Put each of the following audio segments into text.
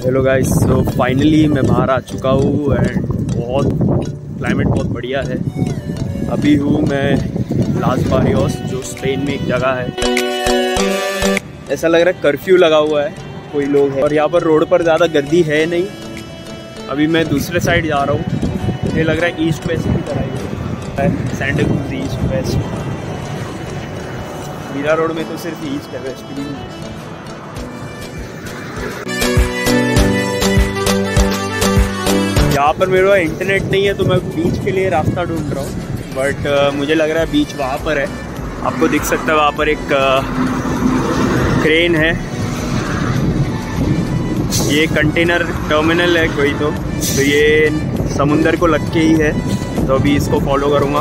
Hello guys, तो finally मैं बाहर आ चुका हूँ एंड क्लाइमेट बहुत बढ़िया है। अभी हूँ मैं लास बारियोस, जो स्पेन में एक जगह है। ऐसा लग रहा है कर्फ्यू लगा हुआ है, कोई लोग हैं और यहाँ पर रोड पर ज़्यादा गर्दी है नहीं। अभी मैं दूसरे साइड जा रहा हूँ, ये लग रहा है ईस्ट वेस्ट की तरह है। Santacruz East West, Mira Road में तो सिर्फ ईस्ट है, वेस्ट भी नहीं। यहाँ पर मेरे पास इंटरनेट नहीं है तो मैं बीच के लिए रास्ता ढूंढ रहा हूँ, बट मुझे लग रहा है बीच वहाँ पर है। आपको दिख सकता है वहाँ पर एक क्रेन है। ये कंटेनर टर्मिनल है कोई तो ये समुंदर को लग के ही है, तो अभी इसको फॉलो करूँगा।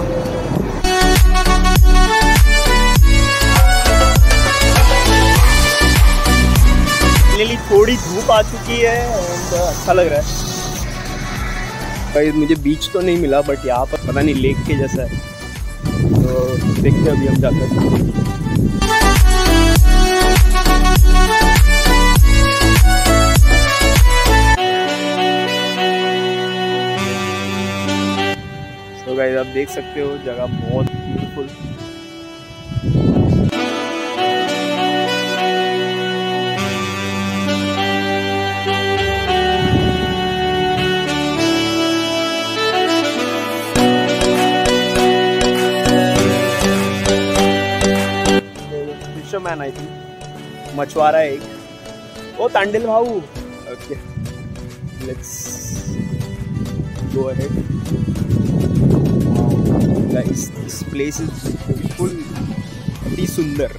थोड़ी धूप आ चुकी है और अच्छा लग रहा है। भाई मुझे बीच तो नहीं मिला, बट यहाँ पर पता नहीं लेक के जैसा है, तो देखते हैं अभी हम जाकर। तो गाइस आप देख सकते हो जगह बहुत ब्यूटीफुल। मैन आई थिंक मछुआरा एक ओ तांडिल भाऊ। Okay let's go ahead. Guys this place is beautiful, अति सुंदर।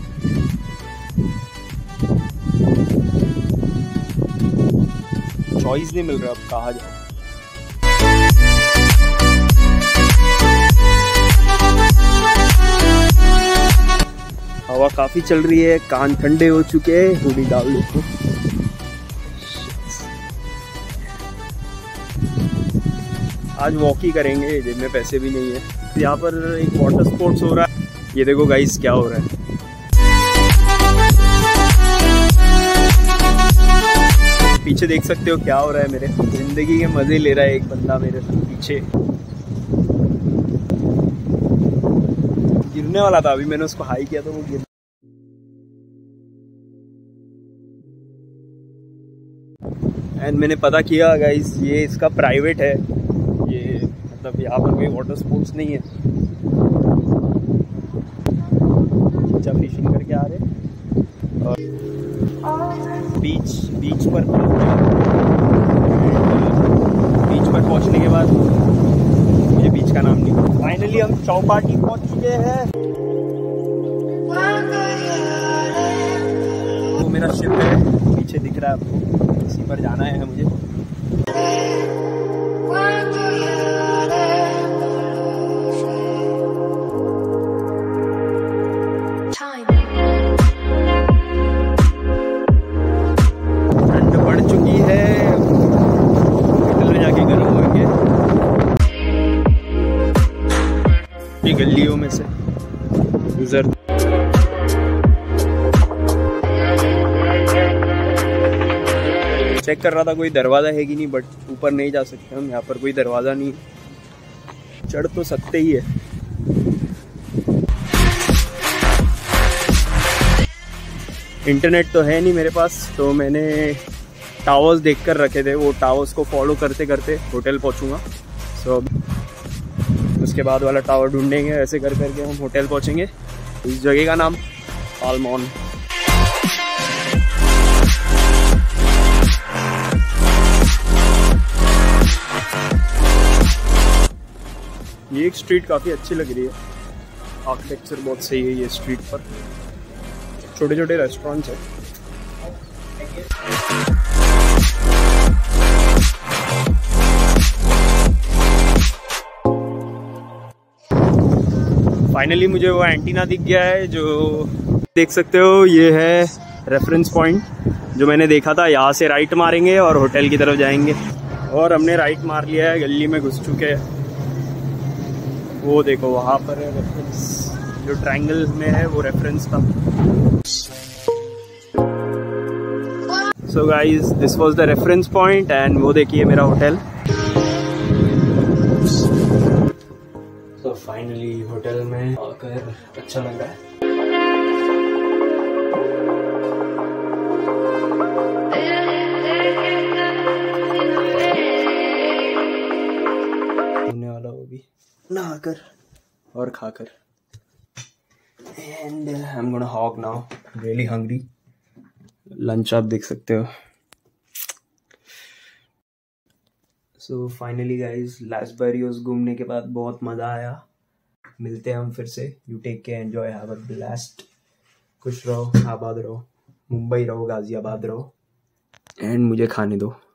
चॉइस नहीं मिल रहा अब कहाँ जाओ। हवा काफी चल रही है, कान ठंडे हो चुके हैं, हुडी डाल लो। आज वॉक ही करेंगे, जेब में पैसे भी नहीं है। यहाँ पर एक वाटर स्पोर्ट्स हो रहा है, ये देखो गाइस क्या हो रहा है। पीछे देख सकते हो क्या हो रहा है। मेरे जिंदगी के मजे ले रहा है एक बंदा मेरे पीछे। गिरने वाला था, अभी मैंने उसको हाई किया तो वो गिर। एंड मैंने पता किया गाइस, ये इसका प्राइवेट है, ये मतलब यहाँ पर कोई वाटर स्पोर्ट्स नहीं है। अच्छा फिशिंग करके आ रहे और बीच पर पहुँचने के बाद मुझे बीच का नाम नहीं। फाइनली हम चौपाटी पहुंच चुके हैं। वो मेरा शिप है, पीछे दिख रहा है आपको, इसी पर जाना है मुझे। ठंड बढ़ चुकी है, होटल में जाके गर्म होंगे। गलियों में से गुजर चेक कर रहा था कोई दरवाजा है कि नहीं, बट ऊपर नहीं जा सकते हम, यहाँ पर कोई दरवाजा नहीं। चढ़ तो सकते ही है। इंटरनेट तो है नहीं मेरे पास, तो मैंने टावर्स देख कर रखे थे, वो टावर्स को फॉलो करते करते होटल पहुँचूँगा। सो उसके बाद वाला टावर ढूंढेंगे, ऐसे कर करके हम होटल पहुंचेंगे। इस जगह का नाम पाल्मोन। ये एक स्ट्रीट काफ़ी अच्छी लग रही है, आर्किटेक्चर बहुत सही है। ये स्ट्रीट पर छोटे छोटे रेस्टोरेंट्स है। फाइनली मुझे वो एंटीना दिख गया है, जो देख सकते हो ये है रेफरेंस पॉइंट जो मैंने देखा था। यहाँ से राइट मारेंगे और होटल की तरफ जाएंगे, और हमने राइट मार लिया है, गली में घुस चुके हैं। वो देखो वहाँ पर है रेफरेंस, जो ट्रायंगल में है वो रेफरेंस था। So guys this was the reference point and वो देखिए मेरा होटल। सो फाइनली होटल में आकर अच्छा लग रहा है। होने वाला वो भी नहाकर और खाकर। And I am gonna hog now, really hungry. Lunch आप देख सकते हो। सो फाइनली गाइज लास बैरियर्स घूमने के बाद बहुत मज़ा आया। मिलते हैं हम फिर से। You take care, enjoy, have a blast. खुश रहो, आबाद रहो, मुंबई रहो, गाजियाबाद रहो एंड मुझे खाने दो।